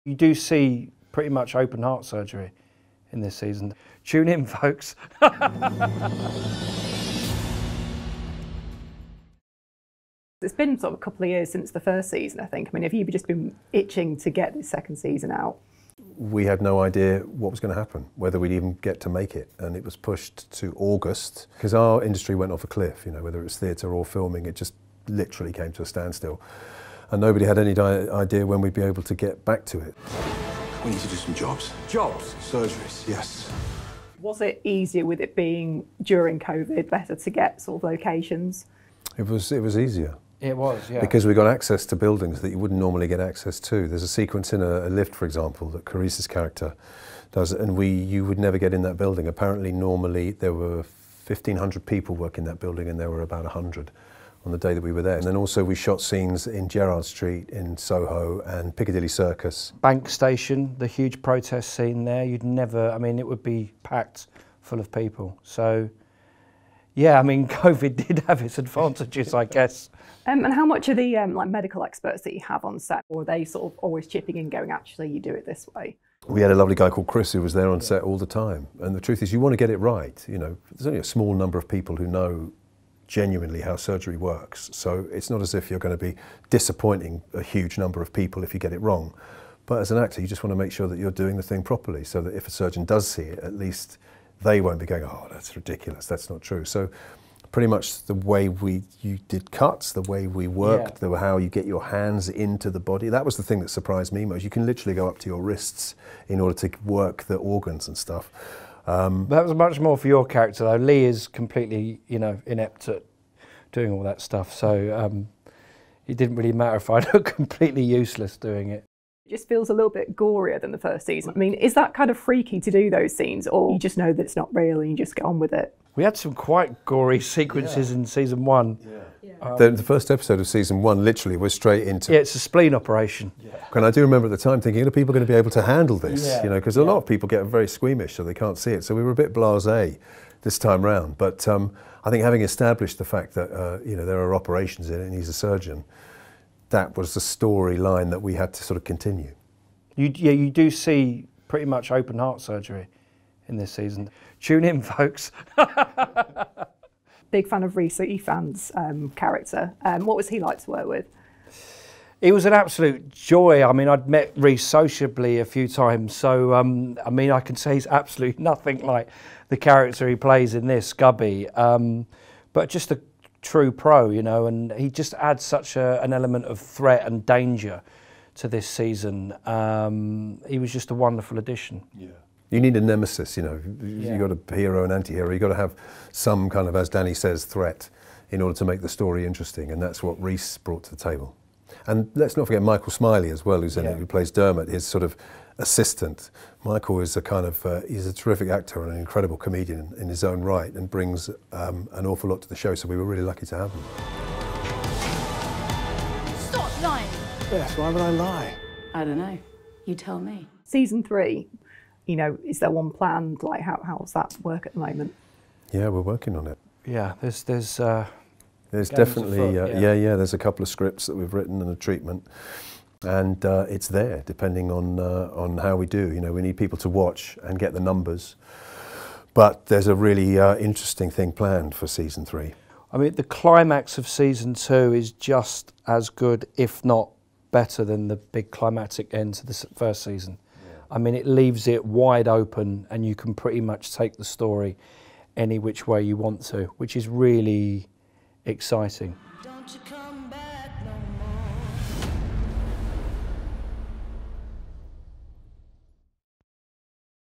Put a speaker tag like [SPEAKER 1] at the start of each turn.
[SPEAKER 1] You do see pretty much open heart surgery in this season. Tune in, folks.
[SPEAKER 2] It's been sort of a couple of years since the first season, I think. I mean, have you just been itching to get this second season out?
[SPEAKER 3] We had no idea what was going to happen, whether we'd even get to make it. And it was pushed to August because our industry went off a cliff, you know, whether it was theatre or filming, it just literally came to a standstill. And nobody had any idea when we'd be able to get back to it.
[SPEAKER 4] We need to do some jobs. Jobs? Surgeries, yes.
[SPEAKER 2] Was it easier with it being during COVID, better to get sort of locations?
[SPEAKER 3] It was easier.
[SPEAKER 1] It was, yeah.
[SPEAKER 3] Because we got access to buildings that you wouldn't normally get access to. There's a sequence in a lift, for example, that Rhys's character does, and you would never get in that building. Apparently, normally there were 1,500 people working that building, and there were about 100 on the day that we were there. And then also we shot scenes in Gerrard Street, in Soho, and Piccadilly Circus.
[SPEAKER 1] Bank Station, the huge protest scene there, you'd never, I mean, it would be packed full of people. So, yeah, I mean, COVID did have its advantages, I guess.
[SPEAKER 2] And how much are the like medical experts that you have on set, or are they sort of always chipping in, going, actually, you do it this way?
[SPEAKER 3] We had a lovely guy called Chris who was there on set all the time. And the truth is, you want to get it right. You know, there's only a small number of people who know genuinely how surgery works. So it's not as if you're going to be disappointing a huge number of people if you get it wrong. But as an actor, you just want to make sure that you're doing the thing properly, so that if a surgeon does see it, at least they won't be going, oh, that's ridiculous, that's not true. So pretty much the way you did cuts, the way we worked, how you get your hands into the body, that was the thing that surprised me most. You can literally go up to your wrists in order to work the organs and stuff.
[SPEAKER 1] That was much more for your character, though. Lee is completely, you know, inept at doing all that stuff, so it didn't really matter if I looked completely useless doing it.
[SPEAKER 2] It just feels a little bit gorier than the first season. I mean, is that kind of freaky to do those scenes, or you just know that it's not real and you just get on with it?
[SPEAKER 1] We had some quite gory sequences in season one.
[SPEAKER 3] The first episode of season one literally was straight into...
[SPEAKER 1] Yeah, it's a spleen operation.
[SPEAKER 3] And I do remember at the time thinking, are people going to be able to handle this? You know, because a lot of people get very squeamish, so they can't see it. So we were a bit blasé this time round. But I think having established the fact that, you know, there are operations in it and he's a surgeon, that was the storyline that we had to sort of continue.
[SPEAKER 1] You do see pretty much open heart surgery in this season. Tune in, folks.
[SPEAKER 2] Big fan of Rhys Ifans' character. What was he like to work with?
[SPEAKER 1] He was an absolute joy. I mean, I'd met Rhys sociably a few times, so I mean, I can say he's absolutely nothing like the character he plays in this, Gubby, but just a true pro, you know, and he just adds such an element of threat and danger to this season. He was just a wonderful addition. Yeah.
[SPEAKER 3] You need a nemesis, you know. You've got a hero and anti-hero. You've got to have some kind of, as Danny says, threat in order to make the story interesting, and that's what Rhys brought to the table. And let's not forget Michael Smiley as well, who's in it, who plays Dermot, his sort of assistant. Michael is a kind of, he's a terrific actor and an incredible comedian in his own right, and brings an awful lot to the show, so we were really lucky to have him.
[SPEAKER 5] Stop lying!
[SPEAKER 4] Yes, why would I lie?
[SPEAKER 5] I don't know. You tell me.
[SPEAKER 2] Season 3, you know, is there one planned? Like, how's that work at the moment?
[SPEAKER 3] Yeah, we're working on it.
[SPEAKER 1] Yeah, there's
[SPEAKER 3] definitely, there's a couple of scripts that we've written and a treatment, and it's there depending on how we do. You know, we need people to watch and get the numbers, but there's a really interesting thing planned for season 3.
[SPEAKER 1] I mean, the climax of season 2 is just as good, if not better, than the big climactic end to the first season. I mean, it leaves it wide open and you can pretty much take the story any which way you want to, which is really exciting. Don't you come